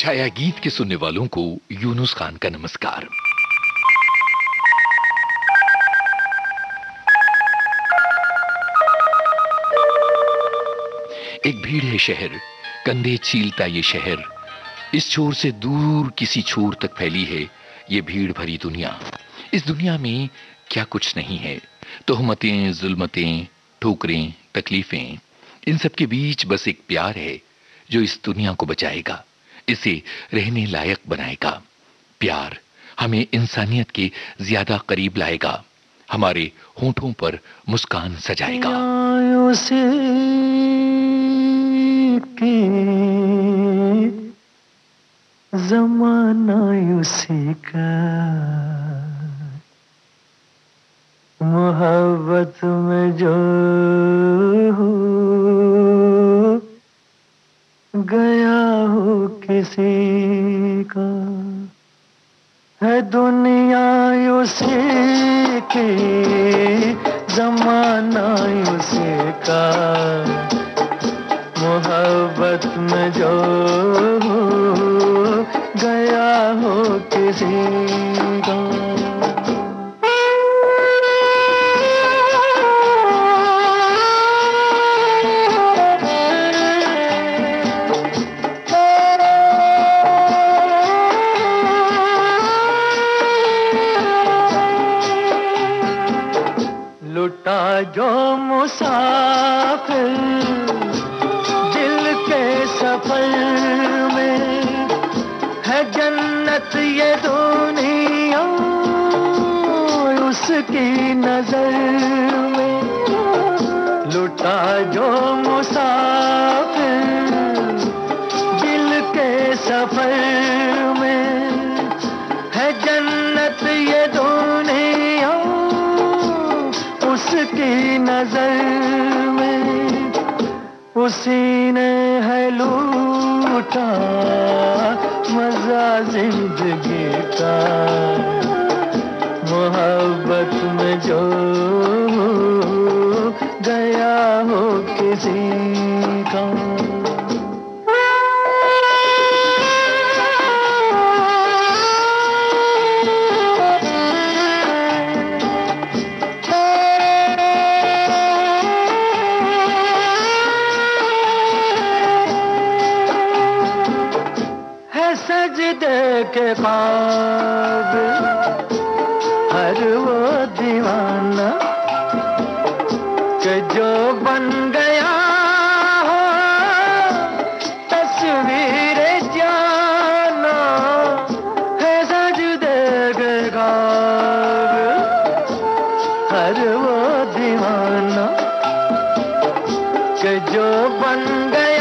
छाया गीत के सुनने वालों को यूनुस खान का नमस्कार। एक भीड़ है शहर, कंधे छीलता ये शहर, इस छोर से दूर किसी छोर तक फैली है ये भीड़ भरी दुनिया। इस दुनिया में क्या कुछ नहीं है, तोहमतें, जुल्मतें, ठोकरें, तकलीफें, इन सब के बीच बस एक प्यार है जो इस दुनिया को बचाएगा, इसे रहने लायक बनाएगा। प्यार हमें इंसानियत के ज्यादा करीब लाएगा, हमारे होंठों पर मुस्कान सजाएगा। ज़माना उसी का, मोहब्बत में जो गया हो किसी का, है दुनिया उसी की, ज़माना उसी का, मोहब्बत में जो गया हो किसी का। लुटा जो मुसाफिर दिल के सफर में, है जन्नत ये दुनिया उसकी नजर में। लुटा जो मुसाफिर दिल के सफर में, है जन्नत ये दुनिया उसकी नजर में। उसी ने है लूटा मजा जिंदगी का, मोहब्बत में जो गया हो किसी का। सजदे के काबिल हर वो दीवाना कि जो बन गया हो तस्वीर जाना, है सजदे के काबिल हर वो दीवाना कि जो बन गया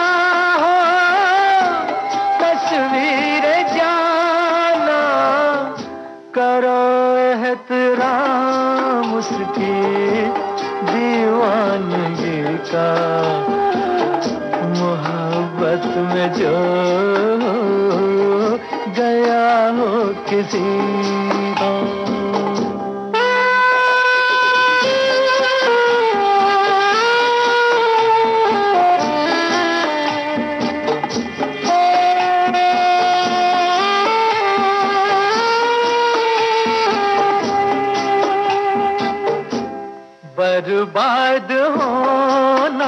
एहतराम उसकी दीवानगी का, मोहब्बत में जो गया हो किसी का। बर्बाद होना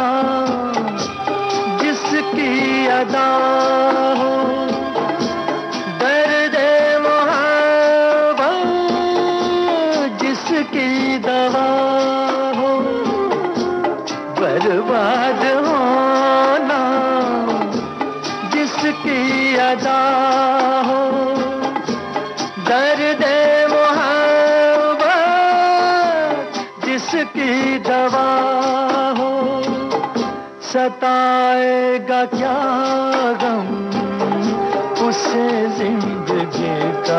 जिसकी अदा हो, दर्द मोहब्बत जिसकी दवा हो। बर्बाद होना जिसकी अदा हो, दर्द जिसकी दवा हो। सताएगा क्या गम उसे जिंदगी का,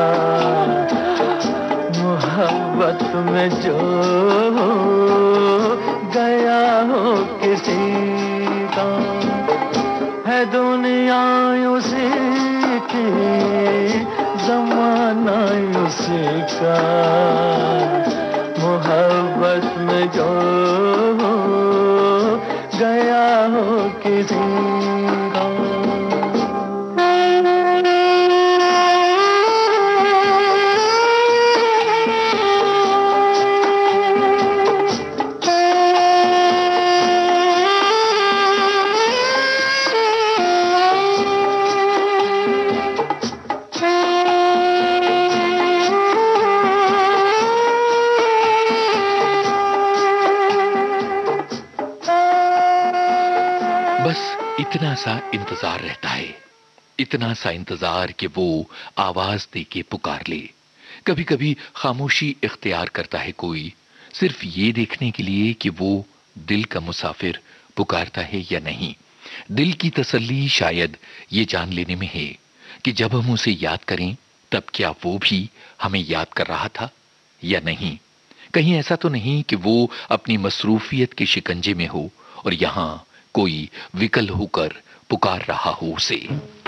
मोहब्बत में जो गया हो किसी का, है दुनिया उसी की, ज़माना उसी का, मोहब्बत में जो गया हो किसी का। सा इंतजार रहता है, इतना सा इंतजार कि वो आवाज दे के पुकार ले। कभी कभी खामोशी इख्तियार करता है कोई, सिर्फ ये देखने के लिए कि वो दिल का मुसाफिर पुकारता है या नहीं। दिल की तसल्ली शायद ये जान लेने में है कि जब हम उसे याद करें तब क्या वो भी हमें याद कर रहा था या नहीं। कहीं ऐसा तो नहीं कि वो अपनी मसरूफियत के शिकंजे में हो और यहां कोई विकल होकर पुकार रहा हो उसे।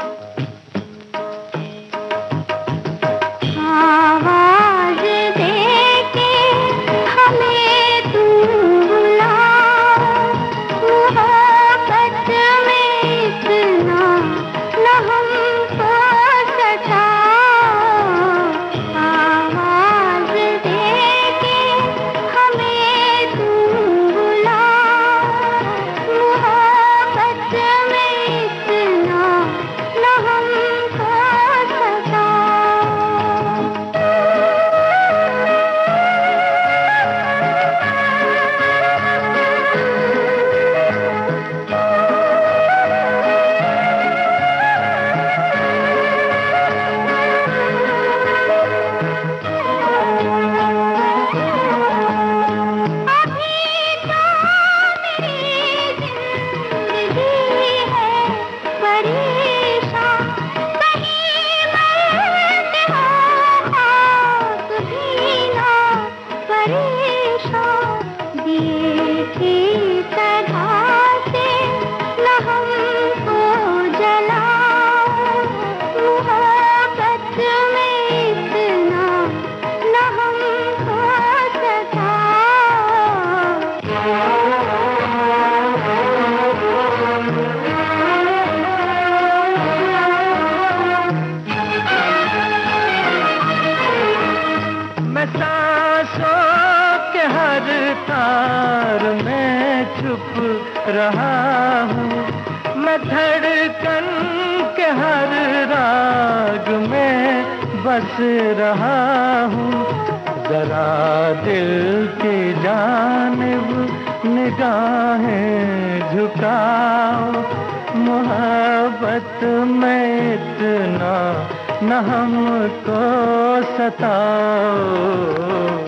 रहा हूँ मैं, धड़कन के हर राग में बस रहा हूँ। जरा दिल की जानिब निगाहें झुकाओ, मोहब्बत में इतना न हमको सताओ।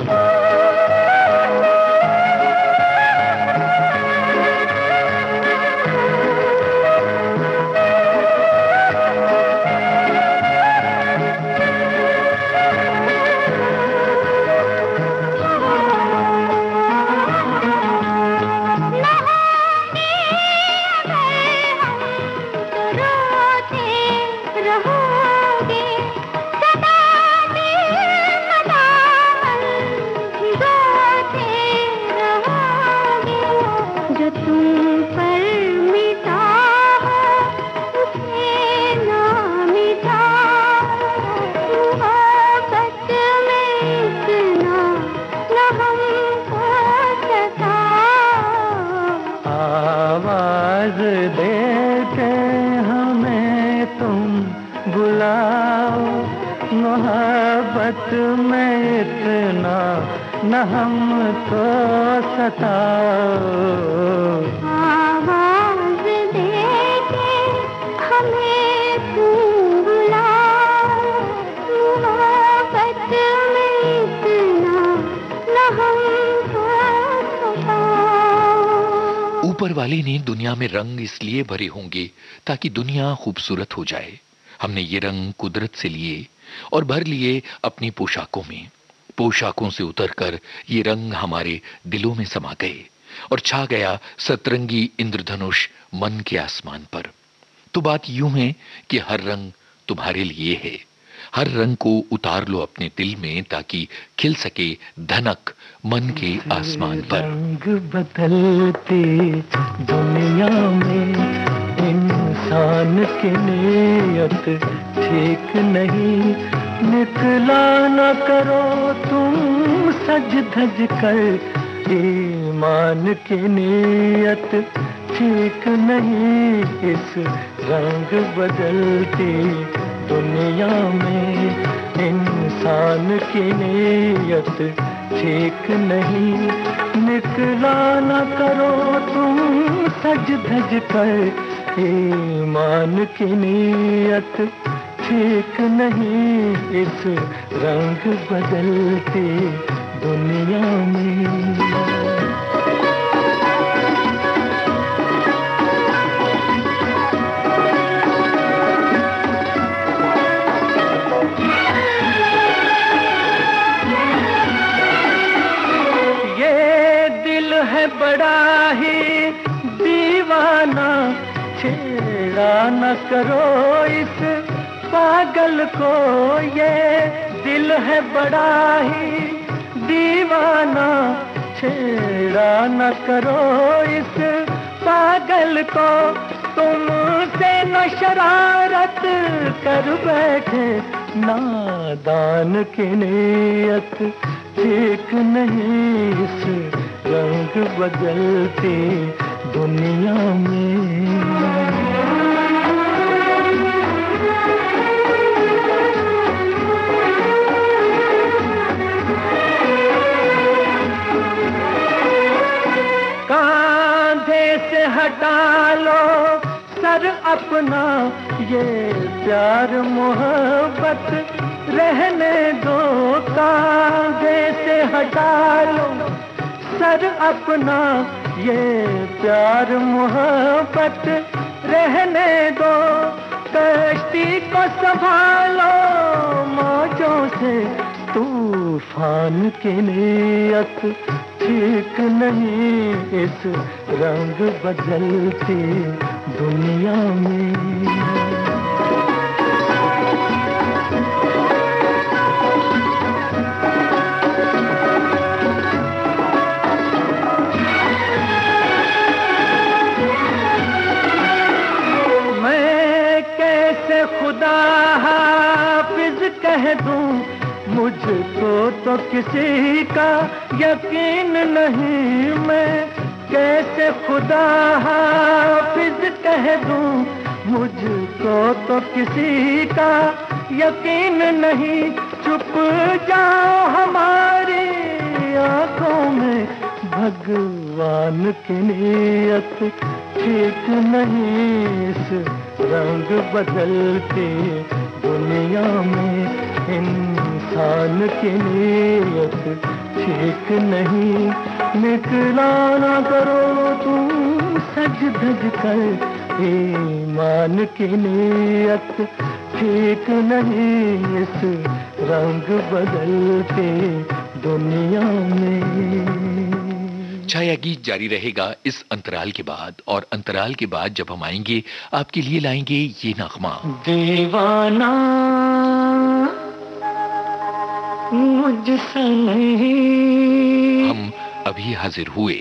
आवाज देते हमें तुम बुलाओ, मोहब्बत में इतना न हमको सताओ। आवाज देते हमें तुम बुलाओ, मोहब्बत में इतना न हमको सताओ। ऊपर वाले ने दुनिया में रंग इसलिए भरे होंगे ताकि दुनिया खूबसूरत हो जाए। हमने ये रंग कुदरत से लिए और भर लिए अपनी पोशाकों में। पोशाकों से उतरकर ये रंग हमारे दिलों में समा गए और छा गया सतरंगी इंद्रधनुष मन के आसमान पर। तो बात यूं है कि हर रंग तुम्हारे लिए है। हर रंग को उतार लो अपने दिल में ताकि खिल सके धनक मन के आसमान पर। रंग बदलती दुनिया में इंसान की नीयत ठीक नहीं। निकला न करो तुम सज धज कर, ईमान की नीयत ठीक नहीं। इस रंग बदलती दुनिया में इंसान की नीयत ठीक नहीं। निकला न करो तुम सज धज कर, ईमान की नीयत ठीक नहीं इस रंग बदलती दुनिया में। बड़ा ही दीवाना, छेड़ा न करो इस पागल को, ये दिल है बड़ा ही दीवाना, छेड़ा न करो इस पागल को। तुमसे न शरारत कर बैठे नादान की नीयत ठीक नहीं इस रंग बदलती दुनिया में। कांधे से हटा लो सर अपना, ये प्यार मोहब्बत रहने दो। कांधे से हटा लो सर अपना, ये प्यार मोहब्बत रहने दो। कश्ती को संभालो मौजों से, तूफान की नीयत ठीक नहीं इस रंग बदलती दुनिया में। खुदा हाफिज कह दूं, मुझको तो किसी का यकीन नहीं। मैं कैसे खुदा हाफिज कह दूं, मुझको तो किसी का यकीन नहीं। चुप जाओ हमारी आंखों में, भगवान की नीयत ठीक नहीं इस रंग बदलती दुनिया में। इंसान की नीयत ठीक नहीं, निकला ना करो तुम सज धज कर। ईमान की नीयत ठीक नहीं इस रंग बदलती दुनिया में। छाया गीत जारी रहेगा इस अंतराल के बाद, और अंतराल के बाद जब हम आएंगे आपके लिए लाएंगे ये नगमा। दीवाना मुझसे नहीं। हम अभी हाजिर हुए।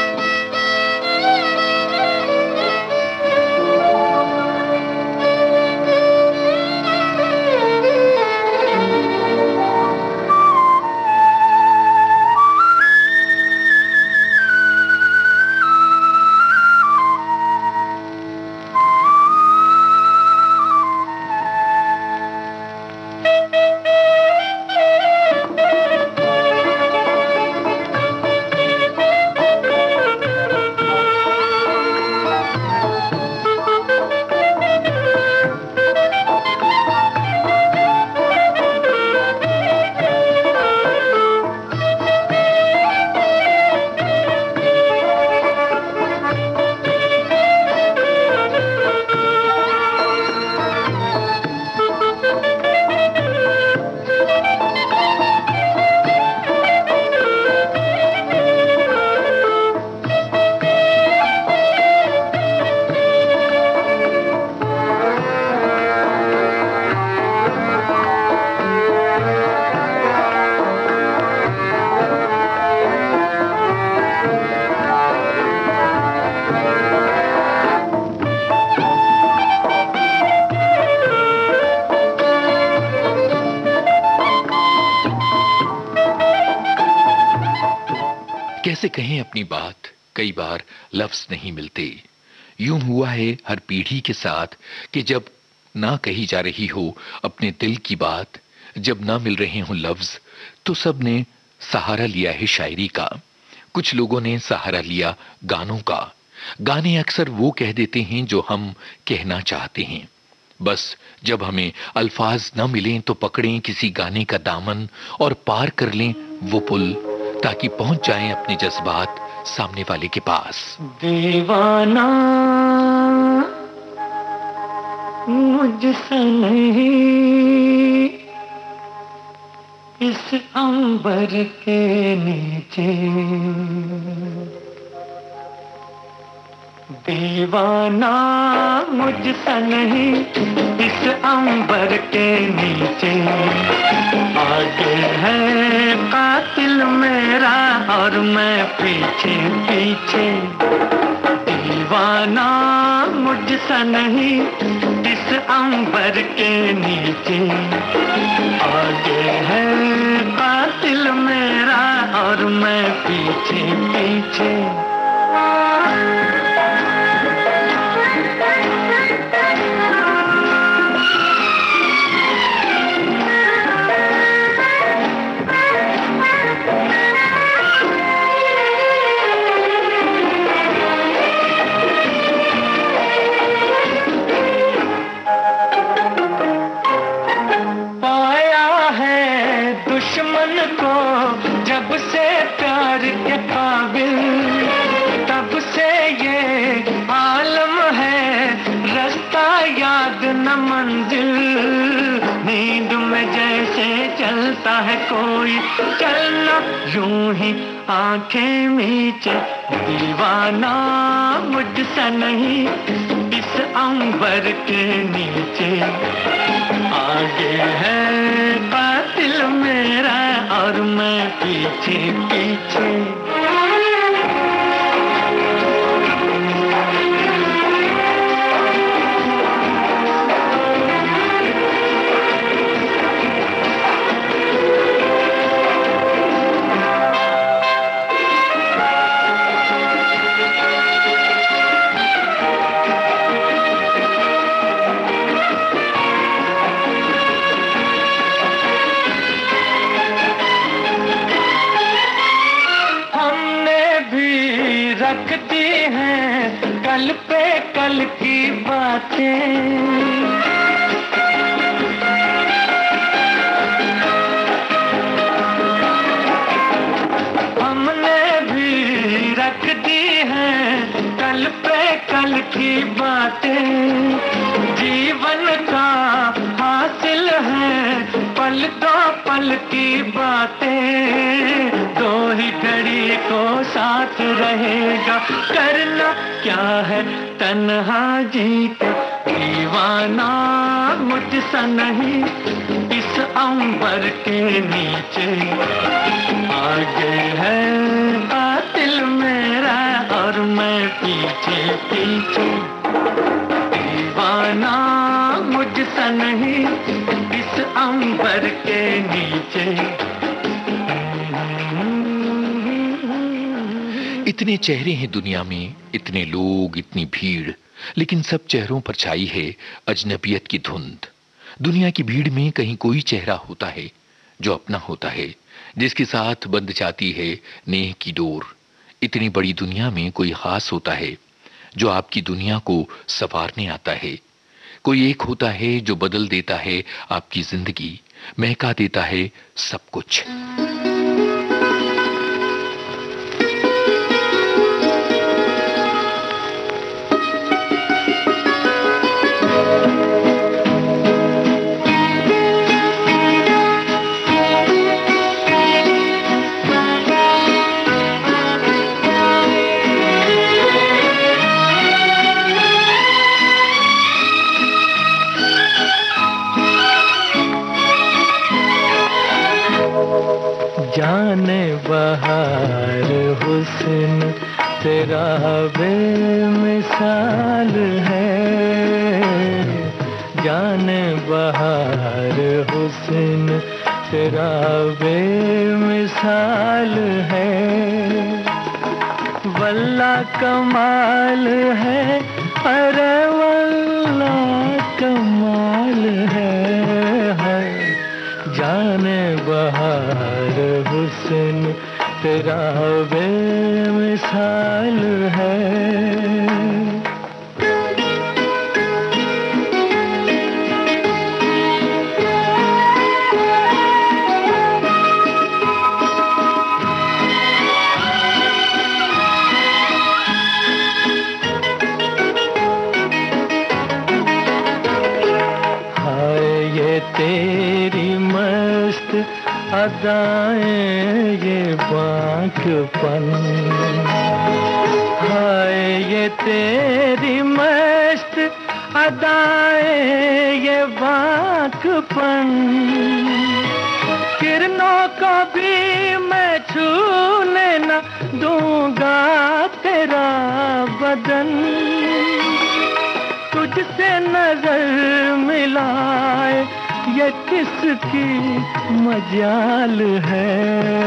कैसे कहें अपनी बात, कई बार लफ्ज नहीं मिलते। यूं हुआ है हर पीढ़ी के साथ कि जब ना कही जा रही हो अपने दिल की बात, जब ना मिल रहे हों लफ्ज, तो सब ने सहारा लिया है शायरी का। कुछ लोगों ने सहारा लिया गानों का, गाने अक्सर वो कह देते हैं जो हम कहना चाहते हैं। बस जब हमें अल्फाज न मिलें तो पकड़ें किसी गाने का दामन और पार कर लें वो पुल, ताकि पहुंच जाएं अपने जज्बात सामने वाले के पास। दीवाना मुझसे नहीं, इस अंबर के नीचे, दीवाना मुझसे नहीं, इस अंबर के नीचे, आगे है कातिल मेरा और मैं पीछे पीछे। दीवाना मुझसे नहीं, इस अंबर के नीचे, आगे है कातिल मेरा और मैं पीछे पीछे। दुश्मन को जब से प्यार के काबिल, तब से ये आलम है, रास्ता याद न मंजिल। नींद में जैसे चलता है कोई, चलना यूं ही आंखें मीचे। दीवाना मुझसे नहीं, इस अंबर के नीचे, आगे है कातिल मेरा और मैं पीछे पीछे। रखती हैं कल पे कल की बातें, हमने भी रख दी हैं कल पे कल की बातें। जीवन का हासिल है पल दो पल की बातें, दो ही घड़ी को साथ रहेगा, करना क्या है तन्हा जी के। दीवाना मुझसे नहीं, इस अंबर के नीचे, आगे है कातिल मेरा और मैं पीछे पीछे। दीवाना मुझसे नहीं, इस अंबर के नीचे। इतने चेहरे हैं दुनिया में, इतने लोग, इतनी भीड़, लेकिन सब चेहरों पर छाई है अजनबियत की धुंध। दुनिया की भीड़ में कहीं कोई चेहरा होता है जो अपना होता है, जिसके साथ बंध जाती है नेह की डोर। इतनी बड़ी दुनिया में कोई खास होता है जो आपकी दुनिया को संवारने आता है। कोई एक होता है जो बदल देता है आपकी जिंदगी, महका देता है सब कुछ। जाने बहार हुस्न तेरा बेमिसाल है, जाने बहार हुस्न तेरा बेमिसाल है। वल्ला कमाल है, अरे वल्ला कमाल है। जाने बहार हुस्न तेरा बेमिसाल है। ये तेरी मस्त अदाएं, ये बांकपन, हाय ये तेरी मस्त अदाएं, ये बांकपन, किरणों को भी मैं छूने न दूंगा तेरा बदन, तुझसे नजर मिलाए ये किसकी मजाल है,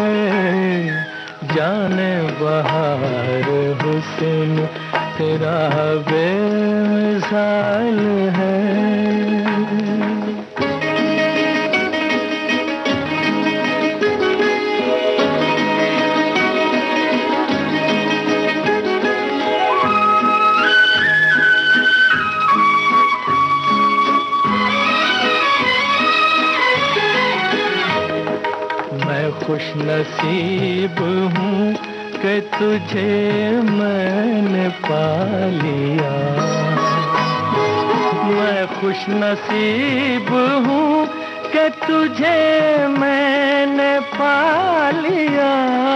जाने बहार हुस्न तेरा बेमिसाल है। खुश नसीब हूँ कि तुझे मैंने पा लिया, मैं खुश नसीब हूँ कि तुझे मैंने पा लिया,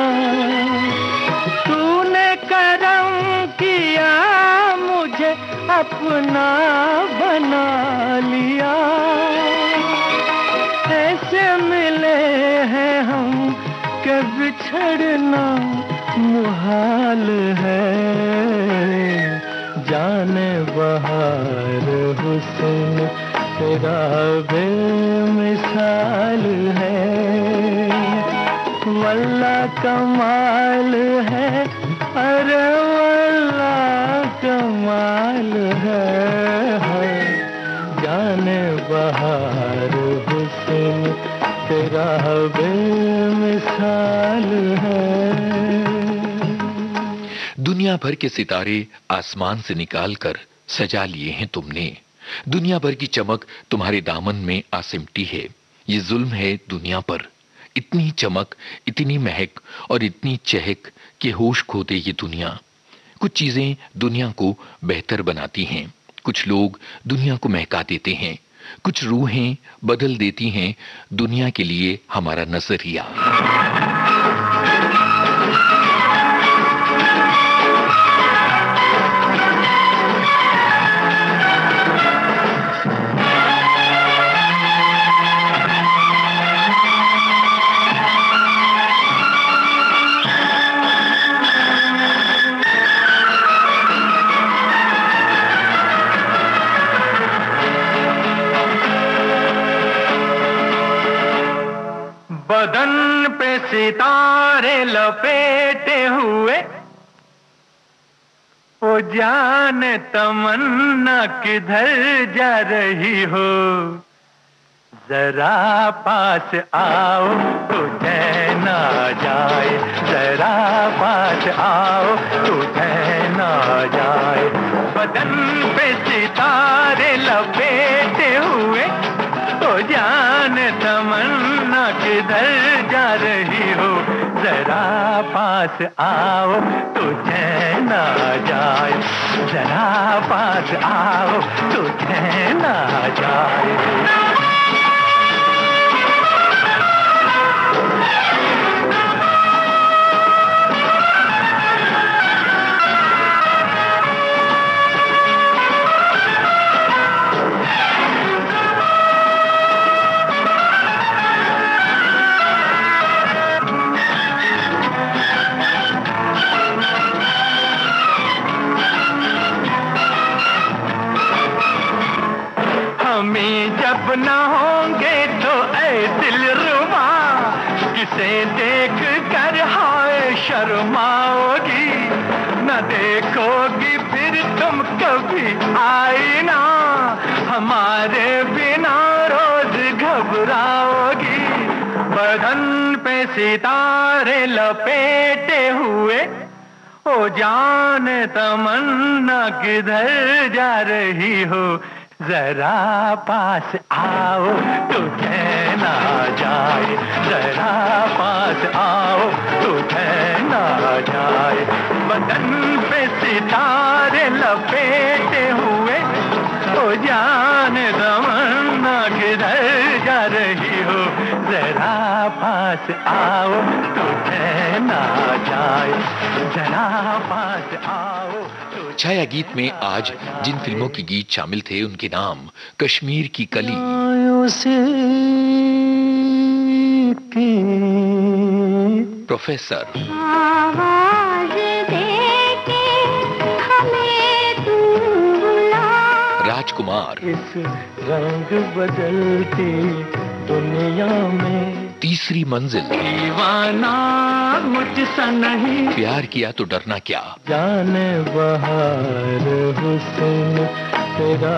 तूने करम किया मुझे अपना बना लिया, ऐसे मिले हैं हम कि बिछड़ना मुहाल है, जाने बहार हुस्न तेरा बेमिसाल है, वल्लाह कमाल है, अरे वल्लाह कमाल है, जाने बहार हुस्न तेरा बेमिसाल है। दुनिया भर के सितारे आसमान से निकालकर सजा लिए हैं तुमने, दुनिया भर की चमक तुम्हारे दामन में आ सिमटी है। ये जुल्म है दुनिया पर, इतनी चमक, इतनी महक और इतनी चहक कि होश खो दे ये दुनिया। कुछ चीजें दुनिया को बेहतर बनाती हैं, कुछ लोग दुनिया को महका देते हैं, कुछ रूहें बदल देती हैं दुनिया के लिए हमारा नजरिया। बदन पे सितारे लपेटे हुए, ओ जाने तमन्ना किधर जा रही हो, जरा पास आओ तो चैन आ जाए, जरा पास आओ तो चैन आ जाए। बदन पे सितारे लपेटे हुए, ओ जाने तमन्ना किधर जा रही हो, जरा पास आओ तो चैन आ जाए, जरा पास आओ तो चैन आ जाए। जब न होंगे तो ऐ दिलरुबा, किसे देख कर हाय शर्माओगी, न देखोगी फिर तुम कभी आईना, हमारे बिना रोज घबराओगी। बदन पे सितारे लपेटे हुए, ओ जाने तमन्ना किधर जा रही हो, जरा पास आओ तो चैन आ जाए, जरा पास आओ तो चैन आ जाए। बदन पे सितारे लपेटे हुए, ओ जाने तमन्ना किधर जा रही हो, जरा पास आओ तो चैन आ जाए, जरा पास आओ तो। छाया गीत में आज जिन फिल्मों के गीत शामिल थे उनके नाम कश्मीर की कली, प्रोफेसर, राजकुमार, इस रंग बदलती दुनिया में तीसरी मंजिल, दीवाना मुझसा नहीं, प्यार किया तो डरना क्या, जाने बहार हुस्न तेरा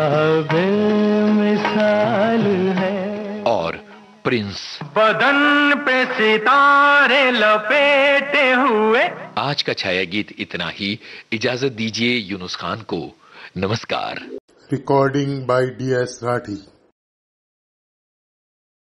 बेमिसाल है, और प्रिंस। बदन पे सितारे लपेटे हुए। आज का छाया गीत इतना ही। इजाजत दीजिए यूनुस खान को। नमस्कार। Recording by D.S. Rathi.